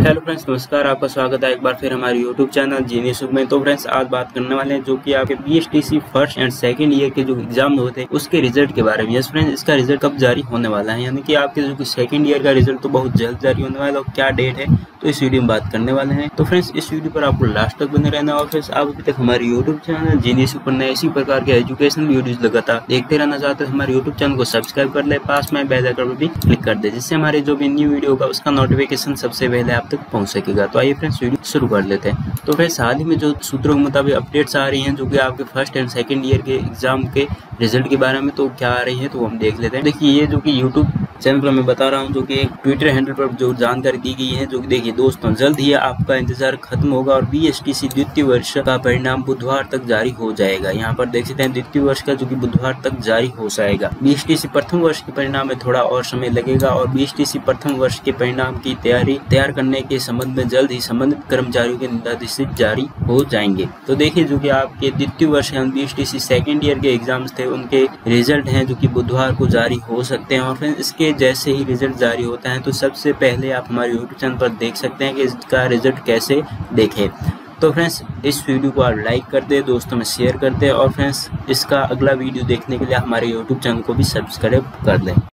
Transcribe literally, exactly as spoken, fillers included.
Hello friends, नमस्कार। आपका स्वागत है एक बार फिर हमारे यूट्यूब चैनल जीनियस में। तो फ्रेंड्स, आज बात करने वाले हैं जो कि आपके BSTC first and second year के जो एग्जाम होते हैं उसके रिजल्ट के बारे में। यस फ्रेंड्स, इसका रिजल्ट कब जारी होने वाला है, यानी कि आपके जो कि सेकंड ईयर का रिजल्ट तो बहुत जल्द जारी होने वाला है। और क्या डेट है तो इस वीडियो में बात करने वाले हैं। तो फ्रेंड्स, इस वीडियो पर आपको लास्ट तक बने रहना। और फ्रेंड्स, आप अभी तक हमारे यूट्यूब चैनल जीनियस पर नए इसी प्रकार के एजुकेशनल वीडियोज लगातार देखते रहना चाहते हैं, हमारे यूट्यूब चैनल को सब्सक्राइब कर ले, पास में बेल आइकन पर भी क्लिक कर दे, जिससे हमारे जो भी न्यू वीडियो होगा उसका नोटिफिकेशन सबसे पहले आप तक पहुंच सकेगा। तो आइए फ्रेंड्स, वीडियो शुरू कर लेते हैं। तो फ्रेंड्स, हाल ही में जो सूत्रों के मुताबिक अपडेट्स आ रही हैं जो कि आपके फर्स्ट एंड सेकंड ईयर के एग्जाम के रिजल्ट के बारे में, तो क्या आ रही है तो हम देख लेते हैं। देखिए, ये जो कि यूट्यूब चैनल पर मैं बता रहा हूं, जो कि ट्विटर हैंडल पर जो जानकारी दी गई है, जो कि देखिए दोस्तों, जल्द ही आपका इंतजार खत्म होगा और बीएसटीसी द्वितीय वर्ष का परिणाम बुधवार तक जारी हो जाएगा। यहाँ पर देख सकते हैं द्वितीय वर्ष का जो कि बुधवार तक जारी हो जाएगा। बीएसटीसी प्रथम वर्ष के परिणाम में थोड़ा और समय लगेगा और बीएसटीसी प्रथम वर्ष के परिणाम की तैयारी तैयार करने के संबंध में जल्द ही संबंधित कर्मचारियों के निर्देश जारी हो जाएंगे। तो देखिए, जो कि आपके द्वितीय वर्ष बीएसटीसी सेकेंड ईयर के एग्जाम्स थे उनके रिजल्ट हैं जो कि बुधवार को जारी हो सकते हैं। और फिर इसके जैसे ही रिजल्ट जारी होता है तो सबसे पहले आप हमारे यूट्यूब चैनल पर देख सकते हैं कि इसका रिजल्ट कैसे देखें। तो फ्रेंड्स, इस वीडियो को आप लाइक कर दे, दोस्तों में शेयर कर दे और फ्रेंड्स, इसका अगला वीडियो देखने के लिए हमारे यूट्यूब चैनल को भी सब्सक्राइब कर लें।